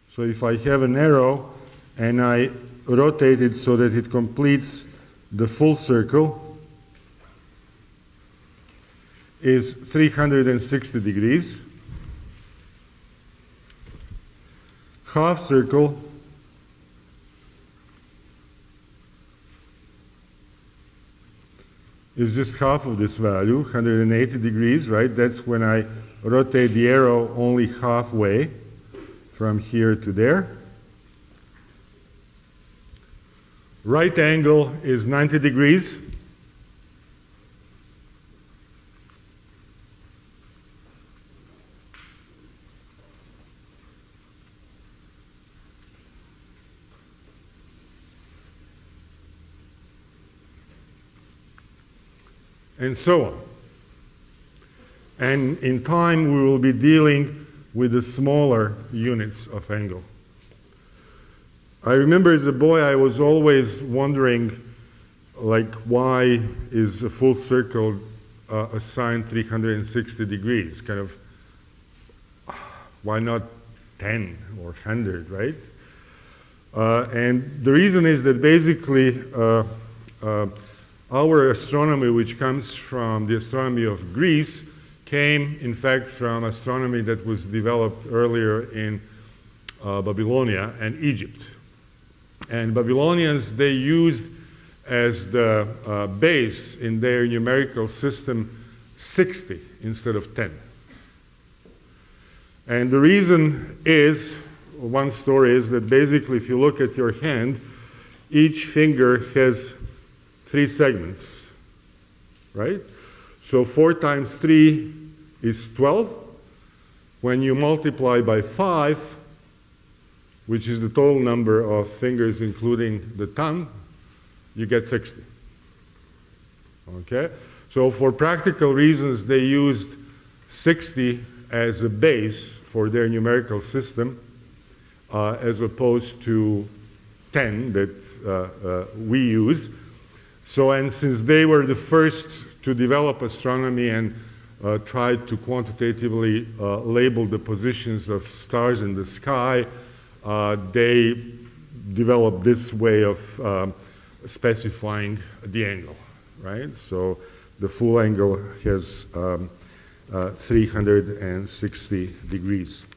So if I have an arrow and I rotate it so that it completes the full circle, is 360 degrees. Half circle is just half of this value, 180 degrees, right? That's when I rotate the arrow only halfway from here to there. Right angle is 90 degrees. And so on. And in time, we will be dealing with the smaller units of angle. I remember as a boy, I was always wondering, like, why is a full circle assigned 360 degrees? Kind of, why not 10 or 100, right? And the reason is that basically, our astronomy, which comes from the astronomy of Greece, came, in fact, from astronomy that was developed earlier in Babylonia and Egypt. And Babylonians, they used as the base in their numerical system 60 instead of 10. And the reason is, one story is that basically if you look at your hand, each finger has 3 segments, right? So 4 times 3 is 12. When you multiply by 5, which is the total number of fingers including the thumb, you get 60. Okay? So for practical reasons, they used 60 as a base for their numerical system, as opposed to 10 that we use. So, and since they were the first to develop astronomy and tried to quantitatively label the positions of stars in the sky, they developed this way of specifying the angle, right? So the full angle has 360 degrees.